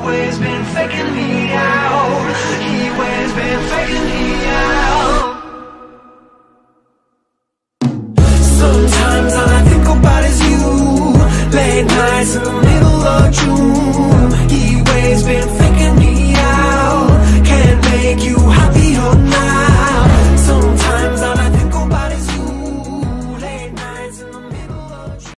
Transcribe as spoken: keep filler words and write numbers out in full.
always been faking me out. He always been faking me out. Sometimes all I think about is you. Late nights in the middle of June. He always been faking me out. Can't make you happy or not.